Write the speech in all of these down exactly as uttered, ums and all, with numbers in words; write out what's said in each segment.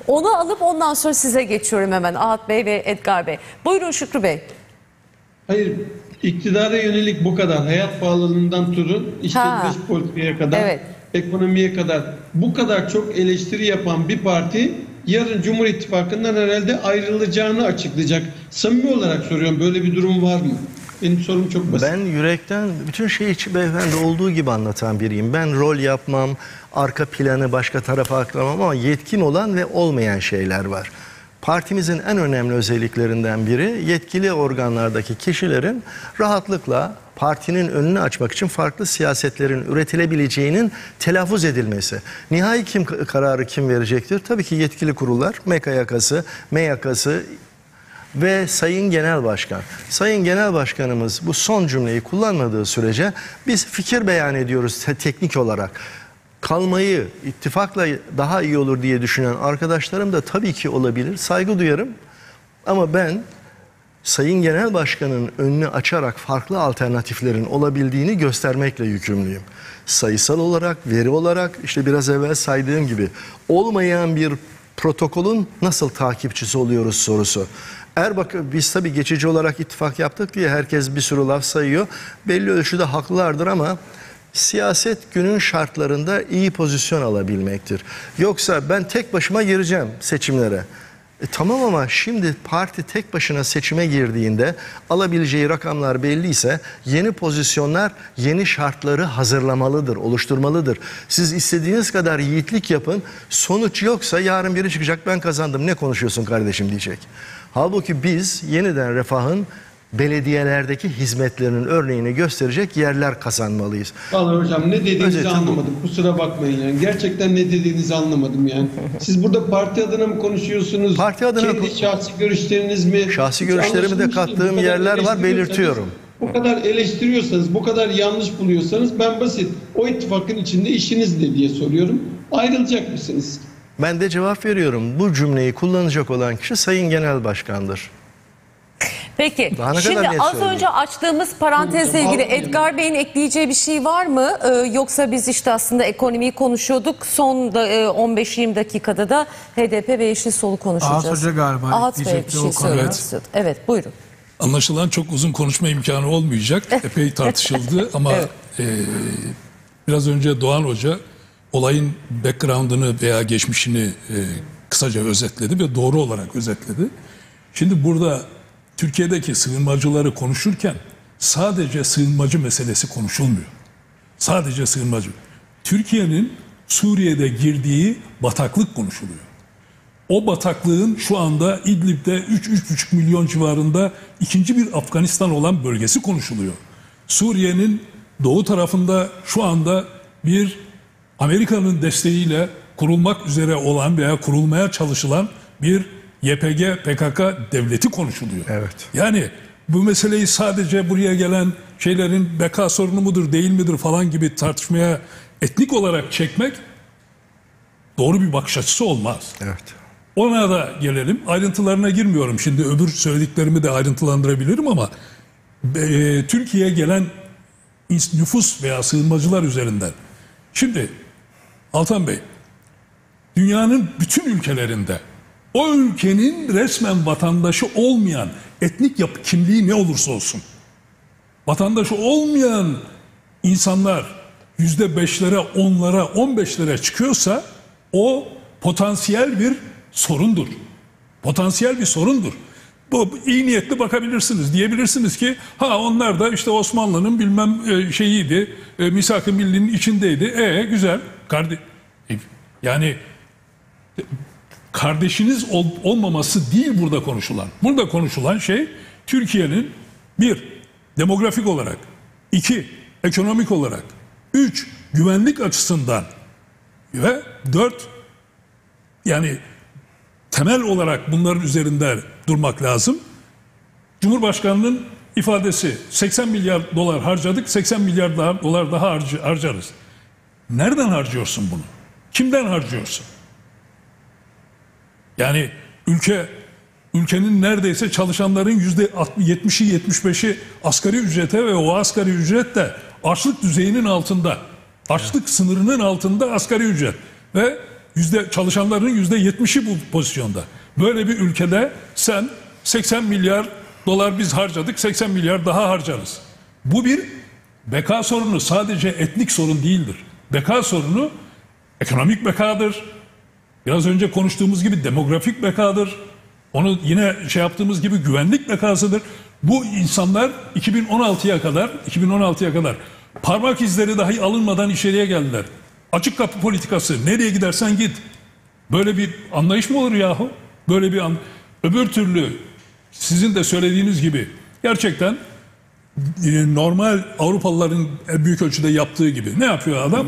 Onu alıp ondan sonra size geçiyorum hemen, Ahat Bey ve Edgar Bey. Buyurun Şükrü Bey. Hayır, iktidara yönelik bu kadar, hayat pahalılığından tutun, işte Ha. dış politikaya kadar, Evet. ekonomiye kadar bu kadar çok eleştiri yapan bir parti yarın Cumhur İttifakı'ndan herhalde ayrılacağını açıklayacak. Samimi olarak soruyorum, böyle bir durum var mı? Benim sorum çok basit. Ben yürekten bütün şeyi içi beyefendi olduğu gibi anlatan biriyim. Ben rol yapmam, arka planı başka tarafa aktarmam ama yetkin olan ve olmayan şeyler var. Partimizin en önemli özelliklerinden biri yetkili organlardaki kişilerin rahatlıkla partinin önünü açmak için farklı siyasetlerin üretilebileceğinin telaffuz edilmesi. Nihai kim kararı kim verecektir? Tabii ki yetkili kurullar, M E K yakası, M E yakası ve Sayın Genel Başkan. Sayın Genel Başkanımız bu son cümleyi kullanmadığı sürece biz fikir beyan ediyoruz te teknik olarak. Kalmayı ittifakla daha iyi olur diye düşünen arkadaşlarım da tabii ki olabilir. Saygı duyarım. Ama ben Sayın Genel Başkan'ın önünü açarak farklı alternatiflerin olabildiğini göstermekle yükümlüyüm. Sayısal olarak, veri olarak, işte biraz evvel saydığım gibi olmayan bir protokolün nasıl takipçisi oluyoruz sorusu. Erbakan, biz tabii geçici olarak ittifak yaptık diye herkes bir sürü laf sayıyor. Belli ölçüde haklılardır ama siyaset günün şartlarında iyi pozisyon alabilmektir. Yoksa ben tek başıma gireceğim seçimlere. E tamam ama şimdi parti tek başına seçime girdiğinde alabileceği rakamlar belliyse yeni pozisyonlar yeni şartları hazırlamalıdır, oluşturmalıdır. Siz istediğiniz kadar yiğitlik yapın, sonuç yoksa yarın biri çıkacak, ben kazandım, ne konuşuyorsun kardeşim diyecek. Halbuki biz yeniden Refah'ın belediyelerdeki hizmetlerinin örneğini gösterecek yerler kazanmalıyız. Vallahi hocam ne dediğinizi Özetim anlamadım. bu. Kusura bakmayın yani. Gerçekten ne dediğinizi anlamadım yani. Siz burada parti adına mı konuşuyorsunuz? Parti adına Kendi şahsi görüşleriniz mi? Şahsi Hiç görüşlerimi de anlaşılmış değil. kattığım Bu kadar yerler var, eleştiriyorsanız, belirtiyorum. Bu kadar eleştiriyorsanız, bu kadar yanlış buluyorsanız ben basit. O ittifakın içinde işiniz ne diye soruyorum. Ayrılacak mısınız? Ben de cevap veriyorum. Bu cümleyi kullanacak olan kişi Sayın Genel Başkan'dır. Peki, Daha ne şimdi kadar net az söyleyeyim? önce açtığımız parantezle ilgili Edgar Bey'in ekleyeceği bir şey var mı? Ee, yoksa biz işte aslında ekonomiyi konuşuyorduk. Son da, e, on beş yirmi dakikada da H D P ve Yeşil Sol'u konuşacağız. Ahat Hoca galiba Ahat Bey bir diyecekti şey o konuda. söylemek Evet. istiyordu. Evet, buyurun. Anlaşılan çok uzun konuşma imkanı olmayacak. Epey tartışıldı ama Evet. e, biraz önce Doğan Hoca olayın background'ını veya geçmişini e, kısaca özetledi ve doğru olarak özetledi. Şimdi burada Türkiye'deki sığınmacıları konuşurken sadece sığınmacı meselesi konuşulmuyor. Sadece sığınmacı. Türkiye'nin Suriye'de girdiği bataklık konuşuluyor. O bataklığın şu anda İdlib'de üç üç buçuk milyon civarında ikinci bir Afganistan olan bölgesi konuşuluyor. Suriye'nin doğu tarafında şu anda bir Amerika'nın desteğiyle kurulmak üzere olan veya kurulmaya çalışılan bir Y P G P K K devleti konuşuluyor. Evet. Yani bu meseleyi sadece buraya gelen şeylerin beka sorunu mudur değil midir falan gibi tartışmaya etnik olarak çekmek doğru bir bakış açısı olmaz. Evet. Ona da gelelim. Ayrıntılarına girmiyorum. Şimdi öbür söylediklerimi de ayrıntılandırabilirim ama e, Türkiye'ye gelen nüfus veya sığınmacılar üzerinden. Şimdi Altan Bey, dünyanın bütün ülkelerinde o ülkenin resmen vatandaşı olmayan etnik yapı kimliği ne olursa olsun vatandaşı olmayan insanlar yüzde beşlere, onlara, on beşlere çıkıyorsa o potansiyel bir sorundur. Potansiyel bir sorundur. Bu iyi niyetli bakabilirsiniz. Diyebilirsiniz ki ha onlar da işte Osmanlı'nın bilmem e, şeyiydi. E, Misak-ı Milli'nin içindeydi. E güzel. Kardeş e, yani kardeşiniz ol, olmaması değil burada konuşulan. Burada konuşulan şey Türkiye'nin bir demografik olarak, iki ekonomik olarak, üç güvenlik açısından ve dört yani temel olarak bunların üzerinde durmak lazım. Cumhurbaşkanının ifadesi seksen milyar dolar harcadık, seksen milyar dolar daha harc harcarız. Nereden harcıyorsun bunu? Kimden harcıyorsun? Yani ülke ülkenin neredeyse çalışanların yüzde yetmişi yetmiş beşi asgari ücrete ve o asgari ücret de açlık düzeyinin altında. Açlık sınırının altında asgari ücret. Ve yüzde çalışanların yüzde yetmişi bu pozisyonda. Böyle bir ülkede sen seksen milyar dolar biz harcadık, seksen milyar daha harcarız. Bu bir beka sorunu, sadece etnik sorun değildir. Beka sorunu ekonomik bekadır. Biraz önce konuştuğumuz gibi demografik bekadır. Onu yine şey yaptığımız gibi güvenlik bekasıdır. Bu insanlar iki bin on altıya kadar iki bin on altıya kadar parmak izleri dahi alınmadan içeriye geldiler. Açık kapı politikası, nereye gidersen git. Böyle bir anlayış mı olur yahu? Böyle bir an öbür türlü sizin de söylediğiniz gibi gerçekten normal Avrupalıların büyük ölçüde yaptığı gibi ne yapıyor adam?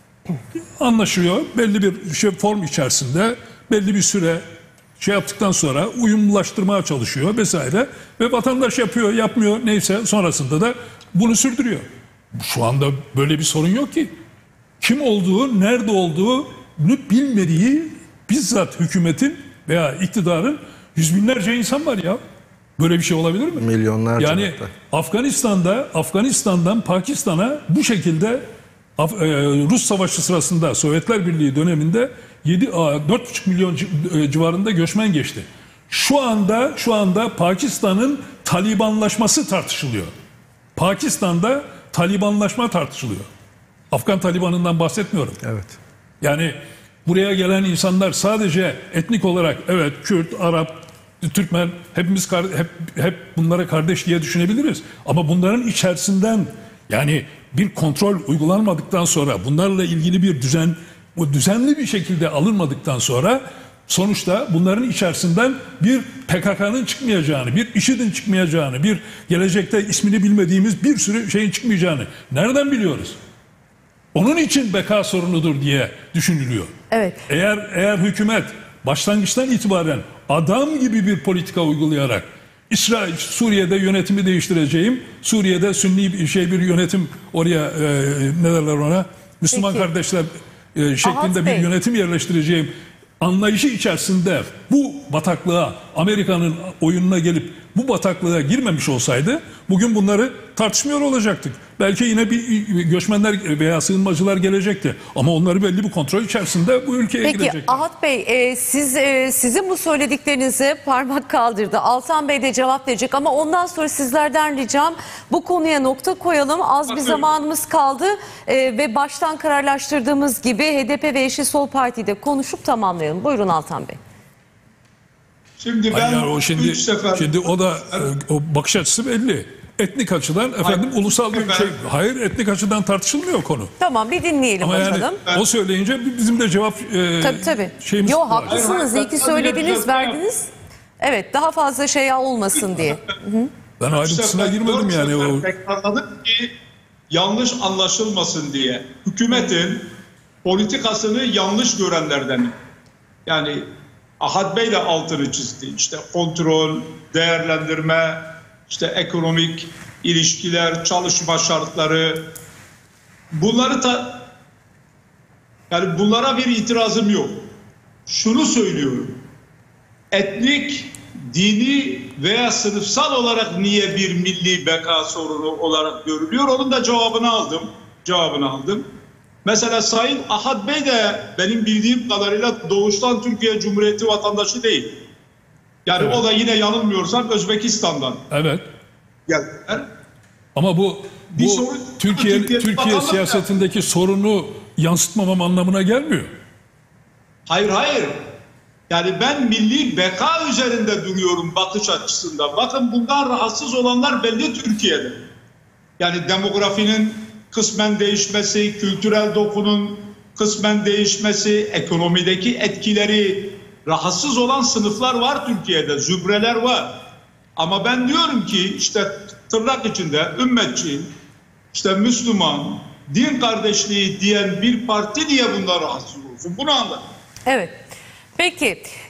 Anlaşıyor belli bir şey form içerisinde belli bir süre şey yaptıktan sonra uyumlaştırmaya çalışıyor vesaire ve vatandaş yapıyor yapmıyor neyse sonrasında da bunu sürdürüyor. Şu anda böyle bir sorun yok ki. Kim olduğu, nerede olduğunu bilmediği bizzat hükümetin veya iktidarın yüz binlerce insan var ya. Böyle bir şey olabilir mi? Milyonlarca. Yani hatta. Afganistan'da Afganistan'dan Pakistan'a bu şekilde Af, e, Rus Savaşı sırasında Sovyetler Birliği döneminde yedi dört buçuk milyon civarında göçmen geçti. Şu anda şu anda Pakistan'ın Talibanlaşması tartışılıyor. Pakistan'da Talibanlaşma tartışılıyor. Afgan Taliban'ından bahsetmiyorum. Evet. Yani buraya gelen insanlar sadece etnik olarak evet Kürt, Arap, Türkmen hepimiz hep hep bunlara kardeş diye düşünebiliriz. Ama bunların içerisinden yani bir kontrol uygulanmadıktan sonra bunlarla ilgili bir düzen bu düzenli bir şekilde alınmadıktan sonra sonuçta bunların içerisinden bir P K K'nın çıkmayacağını, bir IŞİD'in çıkmayacağını, bir gelecekte ismini bilmediğimiz bir sürü şeyin çıkmayacağını nereden biliyoruz? Onun için beka sorunudur diye düşünülüyor. Evet. Eğer eğer hükümet başlangıçtan itibaren adam gibi bir politika uygulayarak İsrail Suriye'de yönetimi değiştireceğim. Suriye'de Sünni bir şey bir yönetim oraya e, ne derler ona? Müslüman Peki. kardeşler e, şeklinde Ahat bir Bey. yönetim yerleştireceğim anlayışı içerisinde bu bataklığa Amerika'nın oyununa gelip bu bataklığa girmemiş olsaydı bugün bunları tartışmıyor olacaktık. Belki yine bir göçmenler veya sığınmacılar gelecekti. Ama onları belli bir kontrol içerisinde bu ülkeye Peki girecekti. Ahat Bey e, siz e, sizin bu söylediklerinize parmak kaldırdı. Altan Bey de cevap verecek ama ondan sonra sizlerden ricam bu konuya nokta koyalım. Az bir zamanımız kaldı e, ve baştan kararlaştırdığımız gibi H D P ve Yeşil Sol Parti'yi de konuşup tamamlayalım. Buyurun Altan Bey. Şimdi ben Hayır, yani o şimdi, üç sefer... şimdi o da o bakış açısı belli. Etnik açıdan efendim Hayır, ulusal bir ben- şey. Hayır etnik açıdan tartışılmıyor konu. Tamam bir dinleyelim Ama yani bakalım. o söyleyince bizim de cevap e, Tabii tabii. şeyimiz Yo var. haklısınız. Hayır, İyi ki hayır, söylediniz, hayır, verdiniz. Evet daha fazla şey olmasın diye. Ben üç ayrıntısına sefer, girmedim dört yani. sefer O, tekrarladım ki yanlış anlaşılmasın diye. Hükümetin politikasını yanlış görenlerden. Yani Ahat Bey de altını çizdi. İşte kontrol, değerlendirme, işte ekonomik ilişkiler, çalışma şartları. Bunları da yani bunlara bir itirazım yok. Şunu söylüyorum. Etnik, dini veya sınıfsal olarak niye bir milli beka sorunu olarak görülüyor? Onun da cevabını aldım. Cevabını aldım. Mesela Sayın Ahat Bey de benim bildiğim kadarıyla doğuştan Türkiye Cumhuriyeti vatandaşı değil. Yani Evet. o da yine yanılmıyorsam Özbekistan'dan evet. geldiler. Ama bu Bir bu sorun- Türkiye Türkiye Türkiye vatandaşı- siyasetindeki sorunu yansıtmamam anlamına gelmiyor. Hayır hayır. Yani ben milli beka üzerinde duruyorum bakış açısında. Bakın bundan rahatsız olanlar belli Türkiye'de. Yani demografinin kısmen değişmesi, kültürel dokunun kısmen değişmesi, ekonomideki etkileri rahatsız olan sınıflar var Türkiye'de, zübreler var. Ama ben diyorum ki işte tırnak içinde ümmetçi, işte Müslüman, din kardeşliği diyen bir parti diye bunlar rahatsız olsun. Bunu anladım. Evet. Peki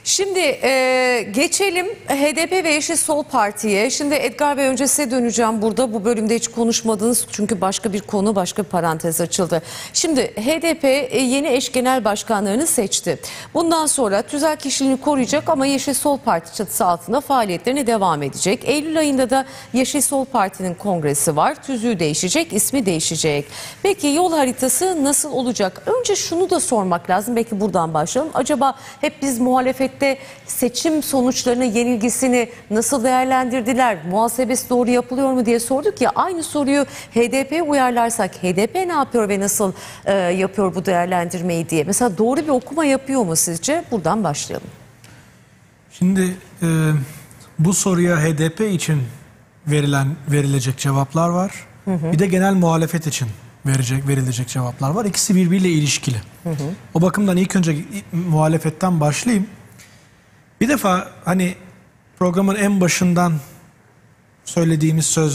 Şimdi e, geçelim H D P ve Yeşil Sol Parti'ye. Şimdi Edgar Bey, önce size döneceğim burada. Bu bölümde hiç konuşmadınız çünkü başka bir konu, başka bir parantez açıldı. Şimdi H D P e, yeni eş genel başkanlarını seçti. Bundan sonra tüzel kişiliğini koruyacak ama Yeşil Sol Parti çatısı altında faaliyetlerine devam edecek. Eylül ayında da Yeşil Sol Parti'nin kongresi var. Tüzüğü değişecek, ismi değişecek. Peki yol haritası nasıl olacak? Önce şunu da sormak lazım. Belki buradan başlayalım. Acaba hep biz muhalefette seçim sonuçlarının yenilgisini nasıl değerlendirdiler? Muhasebesi doğru yapılıyor mu diye sorduk ya. Aynı soruyu H D P'ye uyarlarsak H D P ne yapıyor ve nasıl e, yapıyor bu değerlendirmeyi diye. Mesela doğru bir okuma yapıyor mu sizce? Buradan başlayalım. Şimdi e, bu soruya H D P için verilen verilecek cevaplar var. Hı hı. Bir de genel muhalefet için verecek verilecek cevaplar var. İkisi birbiriyle ilişkili. Hı hı. O bakımdan ilk önce muhalefetten başlayayım. Bir defa hani programın en başından söylediğimiz sözler